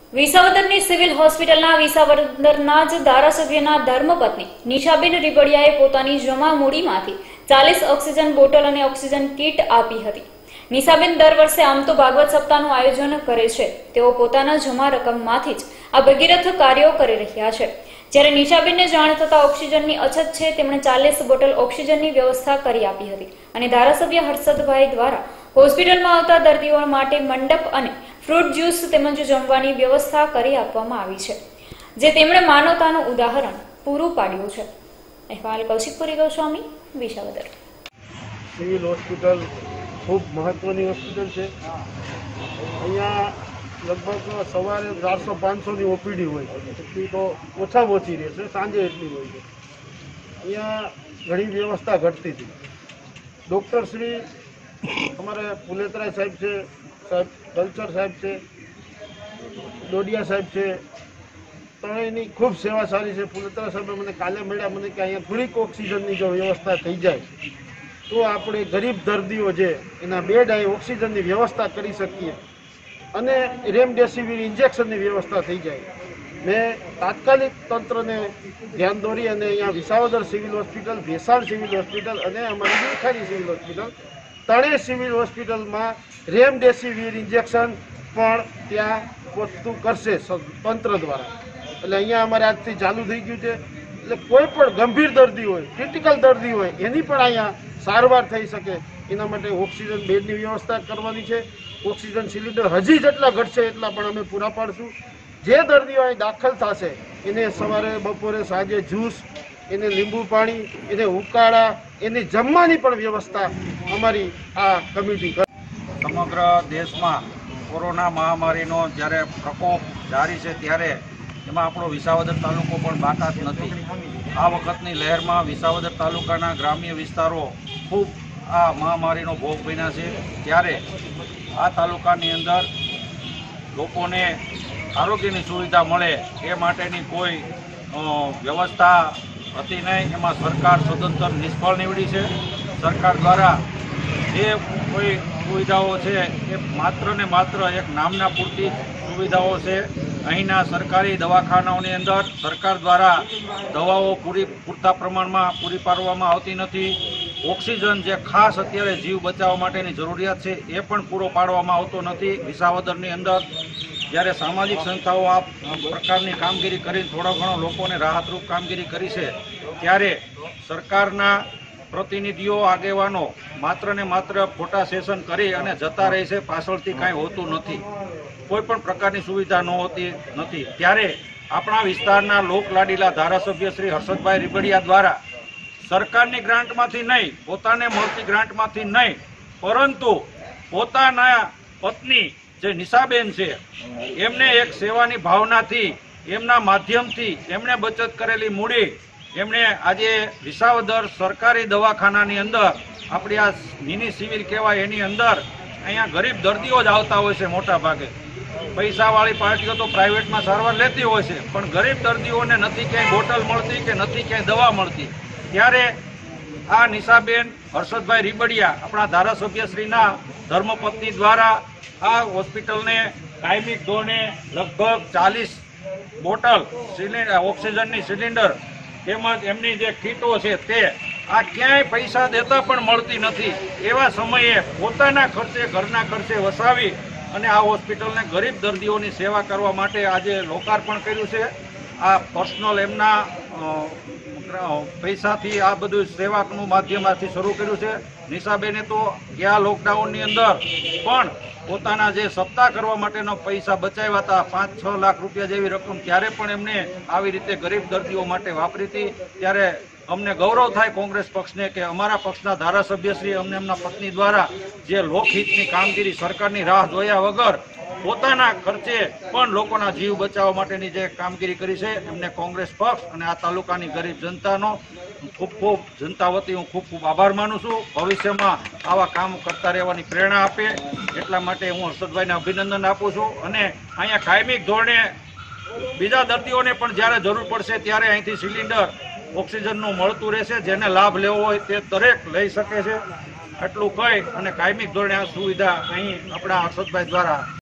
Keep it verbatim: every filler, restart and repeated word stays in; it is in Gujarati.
વિસાવદરની સિવિલ હોસ્પિટલના વિસાવદરના જ ધારાસભ્યના ધર્મપત્ની નિશાબેન રીબડિયાએ પોતાની જમા મૂડીમાંથી ચાલીસ ઓક્સિજન બોટલ અને ઓક્સિજન કીટ આપી હતી। નિશાબેન દર વર્ષે આમ તો ભાગવત સપ્તાહનું આયોજન કરે છે, તેઓ પોતાના જમા રકમમાંથી જ આ ભગીરથ કાર્યો કરી રહ્યા છે। જ્યારે નિશાબેનને જાણ થતા ઓક્સિજનની અછત છે, તેમણે ચાલીસ બોટલ ઓક્સિજનની વ્યવસ્થા કરી આપી હતી અને ધારાસભ્ય હર્ષદભાઈ દ્વારા હોસ્પિટલમાં આવતા દર્દીઓ માટે મંડપ અને ફ્રૂટ જ્યુસ તેમજ જમવાની વ્યવસ્થા કરી આપવામાં આવી છે, જે તેમણે માનવતાનું ઉદાહરણ પૂરું પાડ્યું છે। અહેવાલ કૌશિકપુરી ગોસ્વામી, વિસાવદર। સિવિલ હોસ્પિટલ ખૂબ મહત્વની હોસ્પિટલ છે। અહીંયા લગભગ સવારે ચારસો પાંચસોની ઓપીડી હોય છે, એટલી તો ઓછામાં ઓછી રહેશે, સાંજે એટલી હોય છે। અહીંયા ઘણી વ્યવસ્થા ઘટતી હતી। ડૉક્ટર શ્રી અમારે પુલેતરા સાહેબ છે, સાહેબ કલ્ચર સાહેબ છે, ડોડિયા સાહેબ છે, ત્રણેયની ખૂબ સેવા સારી છે। પુલેતરા સાહેબે મને કાલે મળ્યા, મને કે અહીંયા થોડીક ઓક્સિજનની જો વ્યવસ્થા થઈ જાય તો આપણે ગરીબ દર્દીઓ છે એના બેડ અહીં ઓક્સિજનની વ્યવસ્થા કરી શકીએ અને રેમડેસિવિર ઇન્જેક્શનની વ્યવસ્થા થઈ જાય। મેં તાત્કાલિક તંત્રને ધ્યાન દોરી અને અહીંયા Visavadar civil hospital, Bhesan civil hospital અને અમારી બિલખાની સિવિલ હોસ્પિટલ, ત્રણેય સિવિલ હોસ્પિટલમાં રેમડેસિવિર ઇન્જેક્શન પણ ત્યાં વસ્તુ કરશે તંત્ર દ્વારા। એટલે અહીંયા અમારે આજથી ચાલુ થઈ ગયું છે। એટલે કોઈ પણ ગંભીર દર્દી હોય, ક્રિટિકલ દર્દી હોય, એની પણ અહીંયા સારવાર થઈ શકે એના માટે ઓક્સિજન બેડની વ્યવસ્થા કરવાની છે। ઓક્સિજન સિલિન્ડર હજી જેટલા ઘટશે એટલા પણ અમે પૂરા પાડશું। જે દર્દીઓ અહીં દાખલ થશે એને સવારે, બપોરે, સાંજે જ્યુસ, એને લીંબુ પાણી, એને ઉકાળા, એની જમવાની પણ વ્યવસ્થા અમારી આ કમિટી કરે। સમગ્ર દેશમાં કોરોના મહામારીનો જ્યારે પ્રકોપ જારી છે ત્યારે એમાં આપણો વિસાવદર તાલુકો પણ બાકાત નથી। આ વખતની લહેરમાં વિસાવદર તાલુકાના ગ્રામ્ય વિસ્તારો ખૂબ આ મહામારીનો ભોગ બન્યા છે, ત્યારે આ તાલુકાની અંદર લોકોને આરોગ્યની સુવિધા મળે એ માટેની કોઈ વ્યવસ્થા હતી નહીં। એમાં સરકાર સદંતર નિષ્ફળ નીવડી છે। સરકાર દ્વારા જે કોઈ સુવિધાઓ છે એ માત્ર ને માત્ર એક નામના પૂરતી સુવિધાઓ છે। અહીંના સરકારી દવાખાનાઓની અંદર સરકાર દ્વારા દવાઓ પૂરી પૂરતા પ્રમાણમાં પૂરી પાડવામાં આવતી નથી। ઓક્સિજન જે ખાસ અત્યારે જીવ બચાવવા માટેની જરૂરિયાત છે એ પણ પૂરો પાડવામાં આવતો નથી। વિસાવદરની અંદર જ્યારે સામાજિક સંસ્થાઓ આ પ્રકારની કામગીરી કરીને થોડા ઘણો લોકોને રાહતરૂપ કામગીરી કરી છે, ત્યારે સરકારના પ્રતિનિધિઓ, આગેવાનો માત્ર ને માત્ર ફોટા સેશન કરી અને જતા રહે છે, પાછળથી કાંઈ હોતું નથી, કોઈ પણ પ્રકારની સુવિધા ન હોતી નથી। ત્યારે આપણા વિસ્તારના લોકલાડીલા ધારાસભ્ય શ્રી હર્ષદભાઈ રીબડિયા દ્વારા સરકારની ગ્રાન્ટમાંથી નહીં, પોતાને મળતી ગ્રાન્ટમાંથી નહીં, પરંતુ પોતાના પત્ની જે નિશાબેન છે એમને એક સેવાની ભાવનાથી, એમના માધ્યમથી એમણે બચત કરેલી મૂડી એમણે આજે વિસાવદર સરકારી દવાખાનાની અંદર, આપણી આ મિની સિવિલ કહેવાય એની અંદર, અહીંયા ગરીબ દર્દીઓ જ આવતા હોય છે મોટા ભાગે। પૈસાવાળી પાર્ટીઓ તો પ્રાઇવેટમાં સારવાર લેતી હોય છે, પણ ગરીબ દર્દીઓને નથી ક્યાંય બોટલ મળતી કે નથી ક્યાંય દવા મળતી। ત્યારે આ નિશાબેન હર્ષદભાઈ રીબડિયા, આપણા ધારાસભ્યશ્રીના ધર્મપત્ની દ્વારા આ હોસ્પિટલને કાયમી ધોરણે લગભગ ચાલીસ બોટલ સિલિન્ડર, ઓક્સિજનની સિલિન્ડર તેમજ એમની જે કીટો છે તે આ ક્યાંય પૈસા દેતા પણ મળતી નથી, એવા સમયે પોતાના ખર્ચે, ઘરના ખર્ચે વસાવી અને આ હોસ્પિટલને ગરીબ દર્દીઓની સેવા કરવા માટે આજે લોકાર્પણ કર્યું છે। આ પર્સનલ એમના પૈસાથી આ બધું સેવાનું માધ્યમથી શરૂ કર્યું છે। નિશાબેને તો ગયા લોકડાઉનની અંદર પણ પોતાના જે સપ્તાહ કરવા માટેનો પૈસા બચાવ્યા હતા, પાંચ છ લાખ રૂપિયા જેવી રકમ, ત્યારે પણ એમને આવી રીતે ગરીબ દર્દીઓ માટે વાપરી હતી। ત્યારે અમને ગૌરવ થાય કોંગ્રેસ પક્ષને કે અમારા પક્ષના ધારાસભ્યશ્રી અમને એમના પત્ની દ્વારા જે લોકહિતની કામગીરી, સરકારની રાહ જોયા વગર પોતાના ખર્ચે પણ લોકોના જીવ બચાવવા માટેની જે કામગીરી કરી છે, એમને કોંગ્રેસ પક્ષ અને આ તાલુકાની ગરીબ જનતાનો ખૂબ ખૂબ જનતા વતી હું ખૂબ ખૂબ આભાર માનું છું। ભવિષ્યમાં આવા કામ કરતા રહેવાની પ્રેરણા આપે એટલા માટે હું હર્ષદભાઈને અભિનંદન આપું છું અને અહીંયા કાયમી ધોરણે બીજા દર્દીઓને પણ જ્યારે જરૂર પડશે ત્યારે અહીંથી સિલિન્ડર ઓક્સિજનનું મળતું રહેશે। જેને લાભ લેવો હોય તે દરેક લઈ શકે છે। એટલું કહી અને કાયમી ધોરણે આ સુવિધા અહીં આપણા હર્ષદભાઈ દ્વારા